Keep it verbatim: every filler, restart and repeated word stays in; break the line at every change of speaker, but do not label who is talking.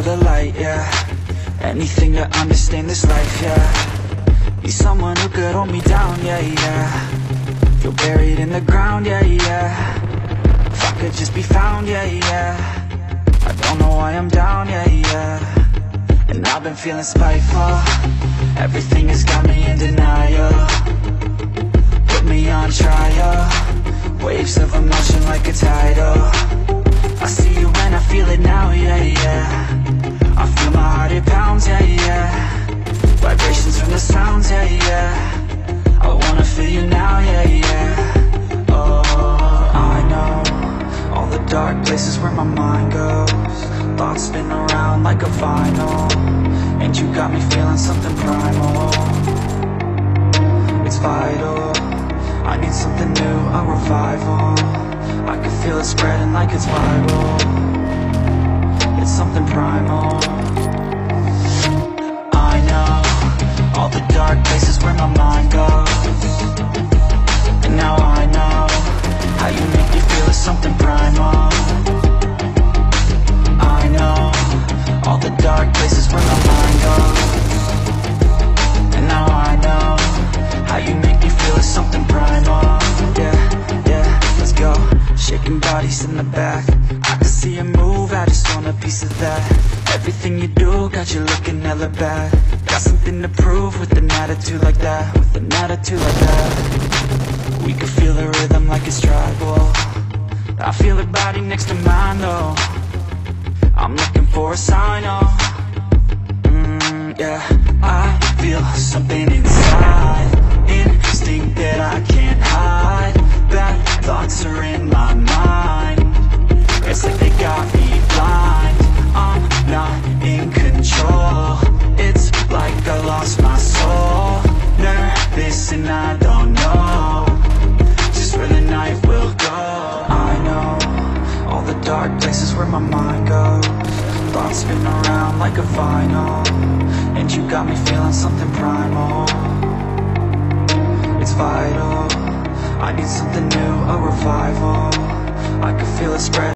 the light, yeah. Anything to understand this life, yeah. Need someone who could hold me down, yeah, yeah. Feel buried in the ground, yeah, yeah. If I could just be found, yeah, yeah. I don't know why I'm down, yeah, yeah. And I've been feeling spiteful. Everything has got me in denial. Put me on trial. Waves of emotion like a tidal. I see you when I feel it now, yeah, yeah. I feel my heart, it pounds, yeah, yeah. Vibrations from the sounds, yeah, yeah. I wanna feel you now, yeah, yeah. Oh, I know all the dark places where my mind goes. Thoughts spin around like a vinyl. And you got me feeling something primal. It's vital. I need something new, a revival. I can feel it spreading like it's viral. It's something primal. I know all the dark places where my mind goes. And now I know how you make me feel it's something primal. I know all the dark places where my mind goes. And now I know how you make me feel it's something primal. Yeah, yeah, let's go. Shaking bodies in the back. I can see you move, I just want a piece of that. Everything you do got you looking hella bad. Got something to prove with an attitude like that. With an attitude like that. We can feel the rhythm like it's tribal. I feel her body next to mine though. I'm looking for a sign, oh. Mm, yeah, I feel something inside. Instinct that I can't hide. Bad thoughts are in my mind. It's like they got me blind. I'm not in control. It's like I lost my soul. Nervous and I don't know just where the night will go. I know all the dark places where my mind goes. Thoughts spin around like a vinyl. And you got me feeling something primal. It's vital. I need something new, a revival. I can feel it spread.